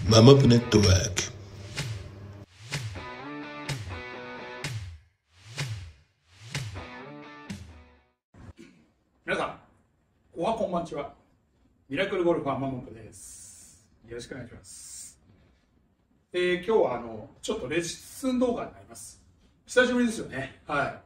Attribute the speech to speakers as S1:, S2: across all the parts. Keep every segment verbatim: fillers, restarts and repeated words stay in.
S1: ママブネットワーク。
S2: 皆さん、おはこんばんちは。ミラクルゴルファーマモトです。よろしくお願いします。えー、今日はあのちょっとレッスン動画になります。久しぶりですよね。はい。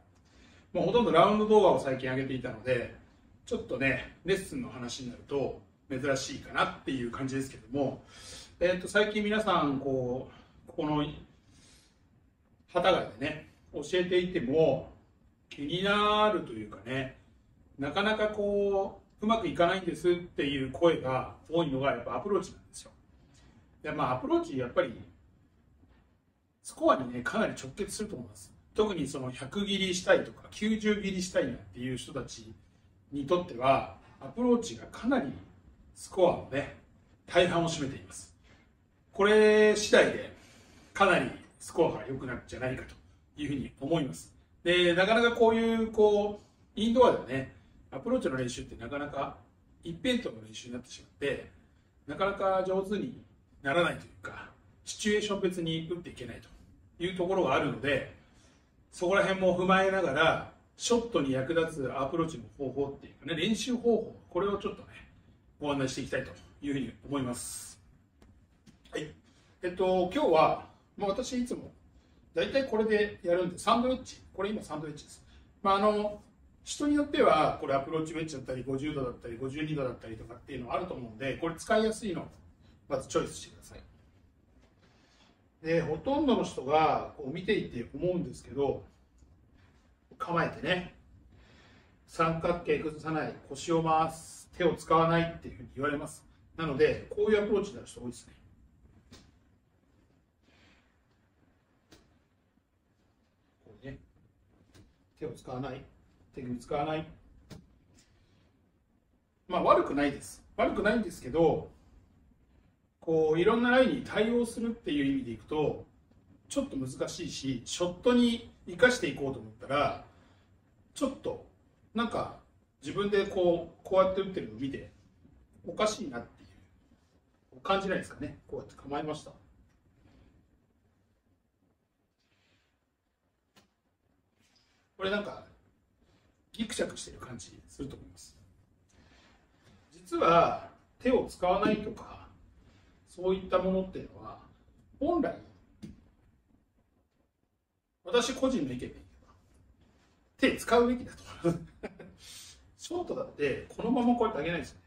S2: もうほとんどラウンド動画を最近上げていたので、ちょっとねレッスンの話になると珍しいかなっていう感じですけども、えー、と最近皆さんこうここの旗がでね教えていても気になるというかね、なかなかこううまくいかないんですっていう声が多いのがやっぱアプローチなんですよ。でまあアプローチやっぱりスコアにねかなり直結すると思います。特にそのひゃく切りしたいとかきゅうじゅう切りしたいなっていう人たちにとってはアプローチがかなりスコアのね大半を占めています。これ次第でかなりスコアが良くなるんじゃないかというふうに思います。でなかなかこういうこうインドアではねアプローチの練習ってなかなか一辺倒の練習になってしまってなかなか上手にならないというかシチュエーション別に打っていけないというところがあるので、そこら辺も踏まえながらショットに役立つアプローチの方法っていうかね練習方法、これをちょっとねご案内していきたいというふうに思います。はい、えっと今日はもう私いつも大体これでやるんでサンドウェッジ、これ今サンドウェッジです。まああの人によってはこれアプローチウェッジだったりごじゅうどだったりごじゅうにどだったりとかっていうのがあると思うので、これ使いやすいのをまずチョイスしてください。でほとんどの人がこう見ていて思うんですけど、構えてね三角形崩さない、腰を回す、手を使わないっていうふうに言われます。なのでこういうアプローチになる人多いですね。こうね手を使わない、手首使わない、まあ悪くないです。悪くないんですけど、こういろんなラインに対応するっていう意味でいくとちょっと難しいし、ショットに生かしていこうと思ったらちょっとなんか自分でこうこうやって打ってるのを見ておかしいなっていう感じないですかね。こうやって構えました。これなんかギクシャクしてる感じすると思います。実は手を使わないとかそういったものっていうのは本来私個人の意見で言えば手使うべきだと思いますショートだってこのままこうやって上げないですよね。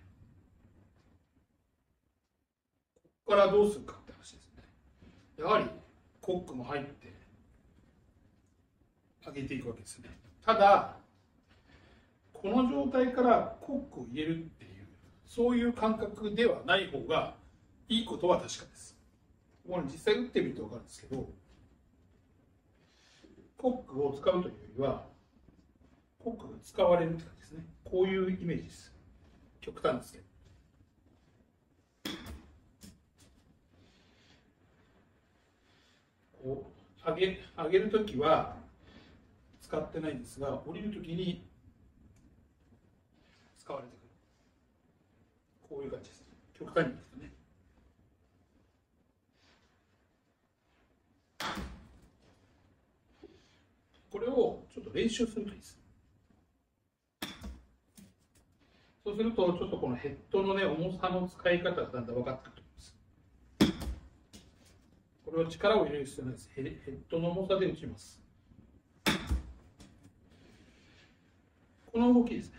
S2: ここからどうするかって話ですね。やはりコックも入って上げていくわけですよね。ただこの状態からコックを入れるっていうそういう感覚ではない方がいいことは確かです。これ実際打ってみると分かるんですけど、コックを使うというよりはコックが使われるって感じですね。こういうイメージです。極端ですけど、こう上げ上げるときは使ってないんですが、降りるときに使われてくる、こういう感じです。極端に言うとね。これをちょっと練習するといいです。そうするとちょっとこのヘッドのね重さの使い方がだんだん分かってくると思います。これは力を入れる必要ないです。ヘッドの重さで打ちます。この動きですね。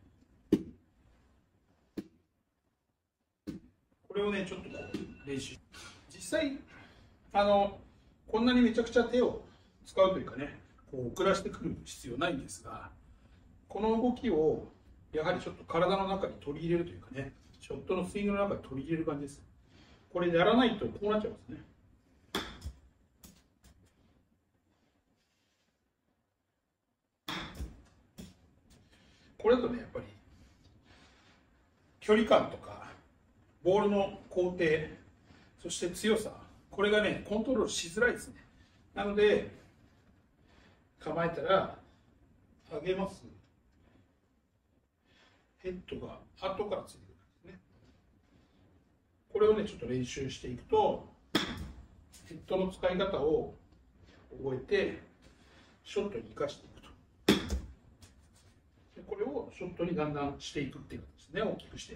S2: これをねちょっとこう練習、実際あのこんなにめちゃくちゃ手を使うというかねこう遅らせてくる必要ないんですが、この動きをやはりちょっと体の中に取り入れるというかね、ショットのスイングの中に取り入れる感じです。これやらないとこうなっちゃうんですね。これだとねやっぱり距離感とかボールの工程、そして強さ、これがねコントロールしづらいですね。なので構えたら上げます。ヘッドが後からついてくるんですね。 これをねちょっと練習していくとヘッドの使い方を覚えてショットに生かしていくと。でこれをショットにだんだんしていくっていう形ですね。大きくして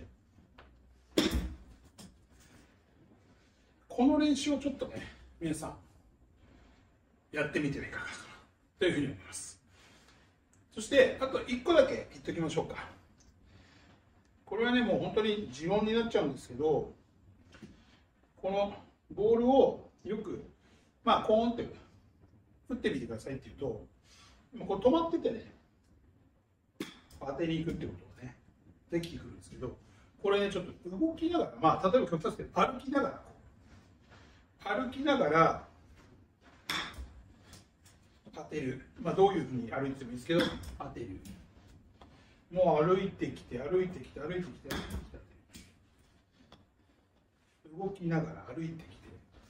S2: この練習をちょっとね皆さんやってみてはいかがかなというふうに思います。そしてあといっこだけ言っておきましょうか。これはねもう本当に自問になっちゃうんですけど、このボールをよくまあコーンって打ってみてくださいって言うと、これ止まっててね当てに行くってことがねできてくるんですけど、これねちょっと動きながら、まあ例えば極端ですけど歩きながら歩きながら当てる、まあどういうふうに歩いてもいいですけど当てる、もう歩いてきて歩いてきて歩いてきて歩いてきて動きながら歩いてきて、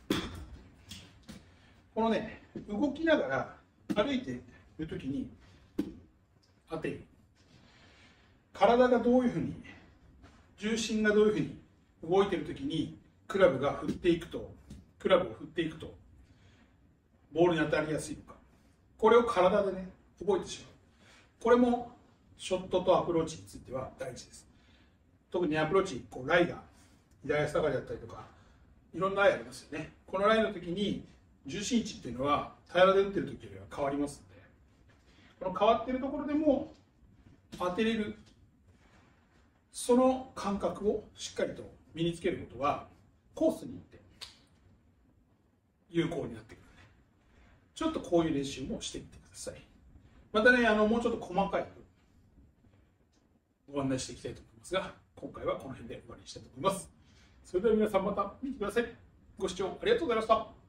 S2: このね動きながら歩いているときに当てる、体がどういうふうに重心がどういうふうに動いているときにクラブが振っていくとクラブを振っていくとボールに当たりやすいのか、これを体でね覚えてしまう。これもショットとアプローチについては大事です。特にアプローチこうライが左足下がりだったりとかいろんなライありますよね。このライの時に重心位置っていうのは平らで打ってる時よりは変わりますので、この変わっているところでも当てれるその感覚をしっかりと身につけることがコースに行って有効になってくるので、ちょっとこういう練習もしてみてください。またねあのもうちょっと細かいご案内していきたいと思いますが、今回はこの辺で終わりにしたいと思います。それでは皆さんまた見てください。ご視聴ありがとうございました。